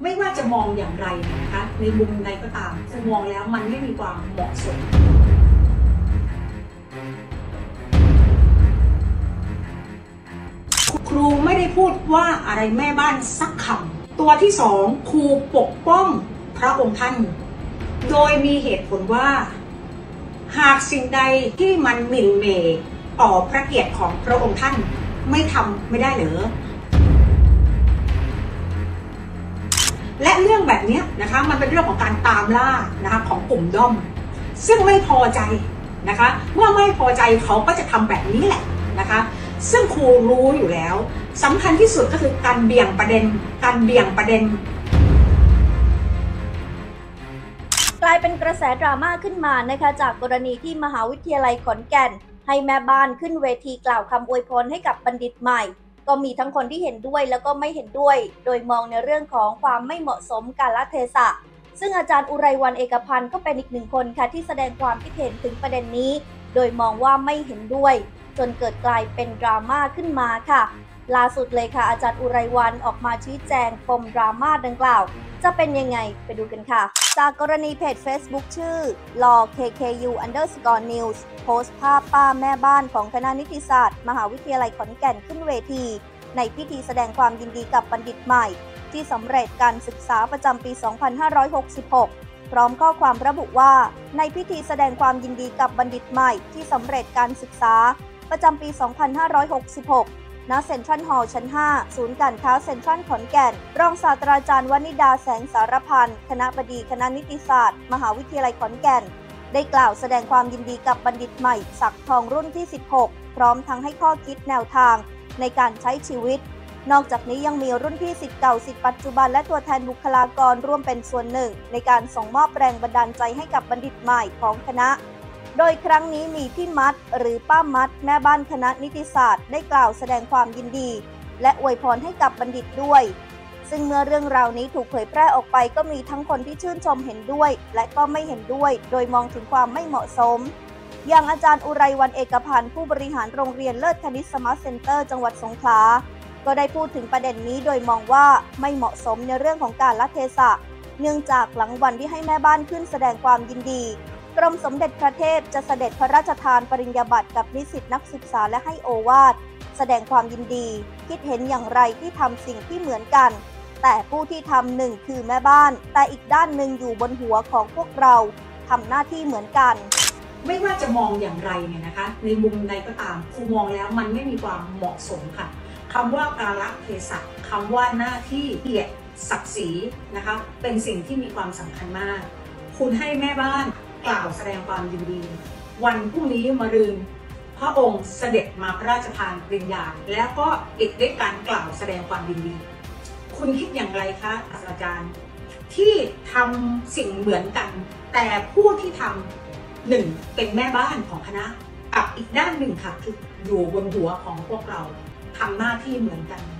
ไม่ว่าจะมองอย่างไรนะคะในมุมใดก็ตามจะมองแล้วมันไม่มีความเหมาะสมครูไม่ได้พูดว่าอะไรแม่บ้านสักคำตัวที่สองครูปกป้องพระองค์ท่านโดยมีเหตุผลว่าหากสิ่งใดที่มันหมิ่นเหม่ต่อพระเกียรติของพระองค์ท่านไม่ทำไม่ได้เหรอและเรื่องแบบนี้นะคะมันเป็นเรื่องของการตามล่านะคะของกลุ่มด้อมซึ่งไม่พอใจนะคะเมื่อไม่พอใจเขาก็จะทำแบบนี้แหละนะคะซึ่งครูรู้อยู่แล้วสำคัญที่สุดก็คือการเบี่ยงประเด็นกลายเป็นกระแสดราม่าขึ้นมานะคะจากกรณีที่มหาวิทยาลัยขอนแก่นให้แม่บ้านขึ้นเวทีกล่าวคำอวยพรให้กับบัณฑิตใหม่ก็มีทั้งคนที่เห็นด้วยแล้วก็ไม่เห็นด้วยโดยมองในเรื่องของความไม่เหมาะสมกาลเทศะซึ่งอาจารย์อุไรวรรณเอกพันธ์ก็เป็นอีกหนึ่งคนค่ะที่แสดงความคิดเห็นถึงประเด็นนี้โดยมองว่าไม่เห็นด้วยจนเกิดกลายเป็นดราม่าขึ้นมาค่ะล่าสุดเลยค่ะอาจารย์อุไรวรรณออกมาชี้แจงปมดราม่าดังกล่าวจะเป็นยังไงไปดูกันค่ะจากกรณีเพจ Facebook ชื่อ law.kku_news โพสต์ภาพป้าแม่บ้านของคณะนิติศาสตร์มหาวิทยาลัยขอนแก่นขึ้นเวทีในพิธีแสดงความยินดีกับบัณฑิตใหม่ที่สำเร็จการศึกษาประจำปี 2566 พร้อมข้อความระบุว่าในพิธีแสดงความยินดีกับบัณฑิตใหม่ที่สำเร็จการศึกษาประจำปี 2566 ณ เซ็นทรัลฮอลล์ชั้น 5 ศูนย์การค้าเซ็นทรัลขอนแก่นรองศาสตราจารย์วนิดาแสงสารพันธ์คณบดีคณะนิติศาสตร์มหาวิทยาลัยขอนแก่นได้กล่าวแสดงความยินดีกับบัณฑิตใหม่ศักดิ์ทองรุ่นที่ 16 พร้อมทั้งให้ข้อคิดแนวทางในการใช้ชีวิตนอกจากนี้ยังมีรุ่นพี่ศิษย์เก่าศิษย์ปัจจุบันและตัวแทนบุคลากรร่วมเป็นส่วนหนึ่งในการส่งมอบแรงบันดาลใจให้กับบัณฑิตใหม่ของคณะโดยครั้งนี้มีพี่มัดหรือป้ามัดแม่บ้านคณะนิติศาสตร์ได้กล่าวแสดงความยินดีและอวยพรให้กับบัณฑิตด้วยซึ่งเมื่อเรื่องราวนี้ถูกเผยแพร่ออกไปก็มีทั้งคนที่ชื่นชมเห็นด้วยและก็ไม่เห็นด้วยโดยมองถึงความไม่เหมาะสมอย่างอาจารย์อุไรวรรณเอกพันธ์ผู้บริหารโรงเรียนเลิศคณิตสมาร์ทเซ็นเตอร์จังหวัดสงขลาก็ได้พูดถึงประเด็นนี้โดยมองว่าไม่เหมาะสมในเรื่องของการละเทศะเนื่องจากหลังวันที่ให้แม่บ้านขึ้นแสดงความยินดีกรมสมเด็จพระเทพจะเสด็จพระราชทานปริญญาบัตรกับนิสิตนักศึกษาและให้โอวาทแสดงความยินดีคิดเห็นอย่างไรที่ทำสิ่งที่เหมือนกันแต่ผู้ที่ทำหนึ่งคือแม่บ้านแต่อีกด้านหนึ่งอยู่บนหัวของพวกเราทำหน้าที่เหมือนกันไม่ว่าจะมองอย่างไรเนี่ยนะคะในมุมใดก็ตามครูมองแล้วมันไม่มีความเหมาะสมค่ะคำว่ากาลเทศะคำว่าหน้าที่เกียรติศักดิ์ศรีนะคะเป็นสิ่งที่มีความสำคัญมากคุณให้แม่บ้านกล่าวแสดงความยินดีวันพรุ่งนี้มะรืนพระองค์เสด็จมาพระราชทานปริญญาแล้วก็ปิดด้วยการกล่าวแสดงความยินดีคุณคิดอย่างไรคะอาจารย์ที่ทำสิ่งเหมือนกันแต่ผู้ที่ทำหนึ่งเป็นแม่บ้านของคณะกับอีกด้านหนึ่งค่ะคืออยู่บนหัวของพวกเราทำหน้าที่เหมือนกัน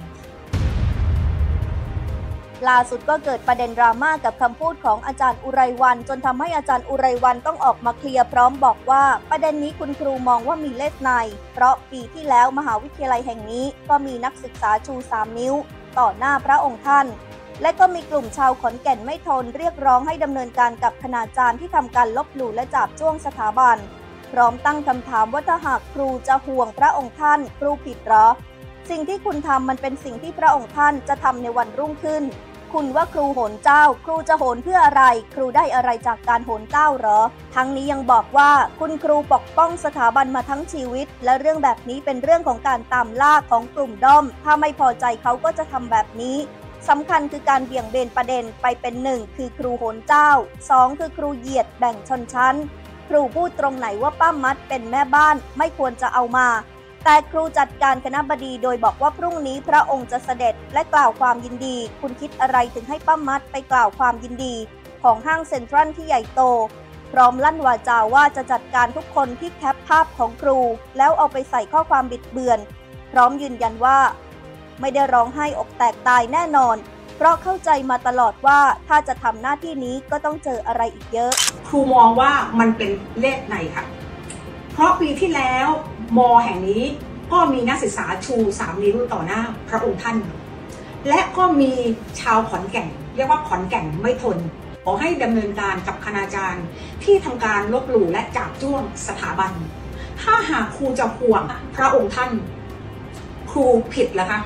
ล่าสุดก็เกิดประเด็นดราม่ากับคำพูดของอาจารย์อุไรวรรณจนทำให้อาจารย์อุไรวรรณต้องออกมาเคลียร์พร้อมบอกว่าประเด็นนี้คุณครูมองว่ามีเลสในเพราะปีที่แล้วมหาวิทยาลัยแห่งนี้ก็มีนักศึกษาชู3 นิ้วต่อหน้าพระองค์ท่านและก็มีกลุ่มชาวขอนแก่นไม่ทนเรียกร้องให้ดำเนินการกับคณาจารย์ที่ทำการลบหลู่และจาบจ้วงสถาบันพร้อมตั้งคำถามว่าถ้าหากครูจะห่วงพระองค์ท่านครูผิดหรอสิ่งที่คุณทำมันเป็นสิ่งที่พระองค์ท่านจะทำในวันรุ่งขึ้นคุณว่าครูโหนเจ้าครูจะโหนเพื่ออะไรครูได้อะไรจากการโหนเจ้าหรอทั้งนี้ยังบอกว่าคุณครูปกป้องสถาบันมาทั้งชีวิตและเรื่องแบบนี้เป็นเรื่องของการตามล่าของกลุ่มด้อมถ้าไม่พอใจเขาก็จะทำแบบนี้สำคัญคือการเบี่ยงเบนประเด็นไปเป็น1คือครูโหนเจ้า2คือครูเหยียดแบ่งชนชั้นครูพูดตรงไหนว่าป้ามัดเป็นแม่บ้านไม่ควรจะเอามาแต่ครูจัดการคณบดีโดยบอกว่าพรุ่งนี้พระองค์จะเสด็จและกล่าวความยินดีคุณคิดอะไรถึงให้ป้ามัดไปกล่าวความยินดีของห้างเซ็นทรัลที่ใหญ่โตพร้อมลั่นวาจาว่าจะจัดการทุกคนที่แคปภาพของครูแล้วเอาไปใส่ข้อความบิดเบือนพร้อมยืนยันว่าไม่ได้ร้องไห้อกแตกตายแน่นอนเพราะเข้าใจมาตลอดว่าถ้าจะทำหน้าที่นี้ก็ต้องเจออะไรอีกเยอะครูมองว่ามันเป็นเลขในค่ะเพราะปีที่แล้วม.แห่งนี้ก็มีนักศึกษาชู3 นิ้วต่อหน้าพระองค์ท่านและก็มีชาวขอนแก่นเรียกว่าขอนแก่นไม่ทนขอให้ดำเนินการกับคณาจารย์ที่ทำการลบหลู่และจาบจ้วงสถาบันถ้าหากครูจะห่วงพระองค์ท่านครูผิดเหรอคะ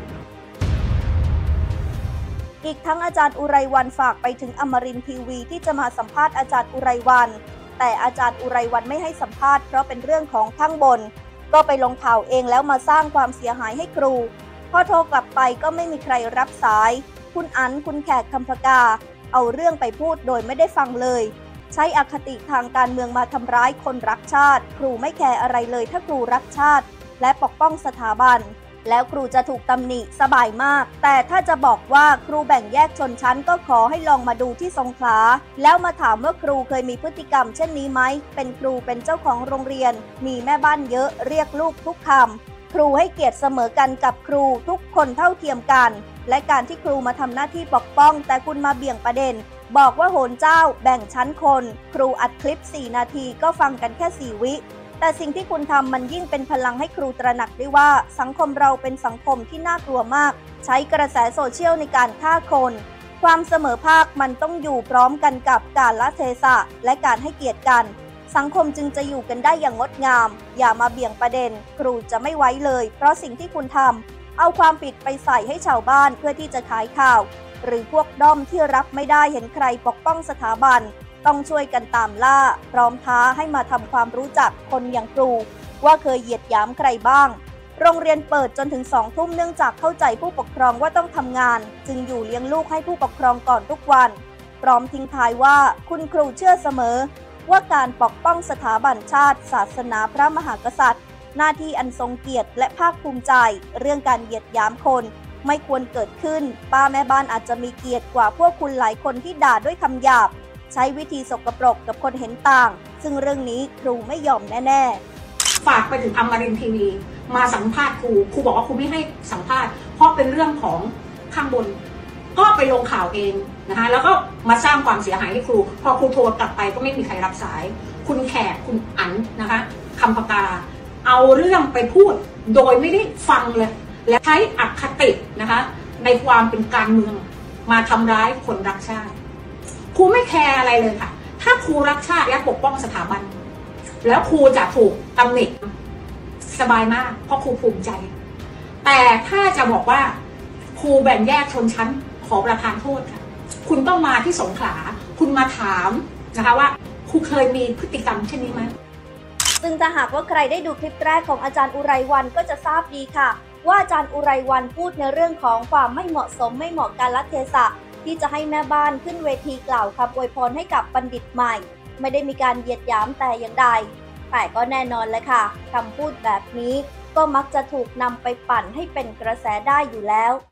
อีกทั้งอาจารย์อุไรวรรณฝากไปถึงอมรินทร์ทีวีที่จะมาสัมภาษณ์อาจารย์อุไรวรรณแต่อาจารย์อุไรวรรณไม่ให้สัมภาษณ์เพราะเป็นเรื่องของข้างบนก็ไปลงข่าวเองแล้วมาสร้างความเสียหายให้ครูพอโทรกลับไปก็ไม่มีใครรับสายคุณอั๋นคุณแขกคำพกาเอาเรื่องไปพูดโดยไม่ได้ฟังเลยใช้อคติทางการเมืองมาทำร้ายคนรักชาติครูไม่แคร์อะไรเลยถ้าครูรักชาติและปกป้องสถาบันแล้วครูจะถูกตำหนิสบายมากแต่ถ้าจะบอกว่าครูแบ่งแยกชนชั้นก็ขอให้ลองมาดูที่สงขลาแล้วมาถามว่าครูเคยมีพฤติกรรมเช่นนี้ไหมเป็นครูเป็นเจ้าของโรงเรียนมีแม่บ้านเยอะเรียกลูกทุกคำครูให้เกียรติเสมอกันกับครูทุกคนเท่าเทียมกันและการที่ครูมาทำหน้าที่ปกป้องแต่คุณมาเบี่ยงประเด็นบอกว่าโหนเจ้าแบ่งชั้นคนครูอัดคลิป4 นาทีก็ฟังกันแค่4 วิแต่สิ่งที่คุณทำมันยิ่งเป็นพลังให้ครูตระหนักได้ว่าสังคมเราเป็นสังคมที่น่ากลัวมากใช้กระแสโซเชียลในการฆ่าคนความเสมอภาคมันต้องอยู่พร้อมกันกับกาลเทศะและการให้เกียรติกันสังคมจึงจะอยู่กันได้อย่างงดงามอย่ามาเบี่ยงประเด็นครูจะไม่ไว้เลยเพราะสิ่งที่คุณทำเอาความผิดไปใส่ให้ชาวบ้านเพื่อที่จะขายข่าวหรือพวกด้อมที่รับไม่ได้เห็นใครปกป้องสถาบันต้องช่วยกันตามล่าพร้อมท้าให้มาทำความรู้จักคนอย่างครูว่าเคยเหยียดหยามใครบ้างโรงเรียนเปิดจนถึง2 ทุ่มเนื่องจากเข้าใจผู้ปกครองว่าต้องทำงานจึงอยู่เลี้ยงลูกให้ผู้ปกครองก่อนทุกวันพร้อมทิ้งท้ายว่าคุณครูเชื่อเสมอว่าการปกป้องสถาบันชาติศาสนาพระมหากษัตริย์หน้าที่อันทรงเกียรติและภาคภูมิใจเรื่องการเหยียดหยามคนไม่ควรเกิดขึ้นป้าแม่บ้านอาจจะมีเกียรติกว่าพวกคุณหลายคนที่ด่าด้วยคำหยาบใช้วิธีสกปรกกับคนเห็นต่างซึ่งเรื่องนี้ครูไม่ยอมแน่ๆฝากไปถึงอมรินทร์ทีวีมาสัมภาษณ์ครูบอกว่าครูไม่ให้สัมภาษณ์เพราะเป็นเรื่องของข้างบนก็ไปลงข่าวเองนะคะแล้วก็มาสร้างความเสียหายให้ครูพอครูโทรกลับไปก็ไม่มีใครรับสายคุณแขกคุณอั๋นนะคะคำพกาเอาเรื่องไปพูดโดยไม่ได้ฟังเลยและใช้อคตินะคะในความเป็นการเมืองมาทำร้ายคนรักชาติครูไม่แคร์อะไรเลยค่ะถ้าครูรักชาติและปกป้องสถาบันแล้วครูจะถูกตำหนิสบายมากเพราะครูภูมิใจแต่ถ้าจะบอกว่าครูแบ่งแยกชนชั้นขอประทานโทษค่ะคุณต้องมาที่สงขลาคุณมาถามนะคะว่าครูเคยมีพฤติกรรมเช่นนี้ไหมซึ่งถ้าหากว่าใครได้ดูคลิปแรกของอาจารย์อุไรวรรณก็จะทราบดีค่ะว่าอาจารย์อุไรวรรณพูดในเรื่องของความไม่เหมาะสมไม่เหมาะกาลเทศะที่จะให้แม่บ้านขึ้นเวทีกล่าวคำอวยพรให้กับบัณฑิตใหม่ไม่ได้มีการเหยียดหยามแต่อย่างใดแต่ก็แน่นอนเลยค่ะคำพูดแบบนี้ก็มักจะถูกนำไปปั่นให้เป็นกระแสได้อยู่แล้ว